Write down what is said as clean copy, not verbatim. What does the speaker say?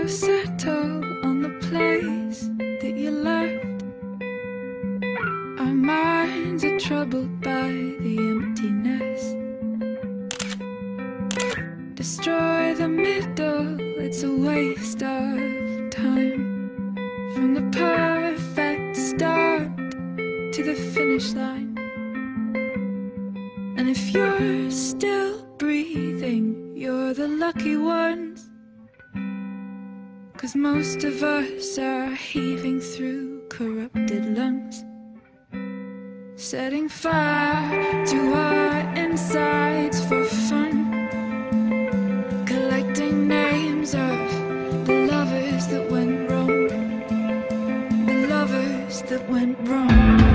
settle on the place that you left. Our minds are troubled by the emptiness. Destroy the middle, it's a waste of time. From the perfect start to the finish line. And if you're still breathing, you're the lucky ones. 'Cause most of us are heaving through corrupted lungs, setting fire to our insides for fun, collecting names of the lovers that went wrong, the lovers that went wrong.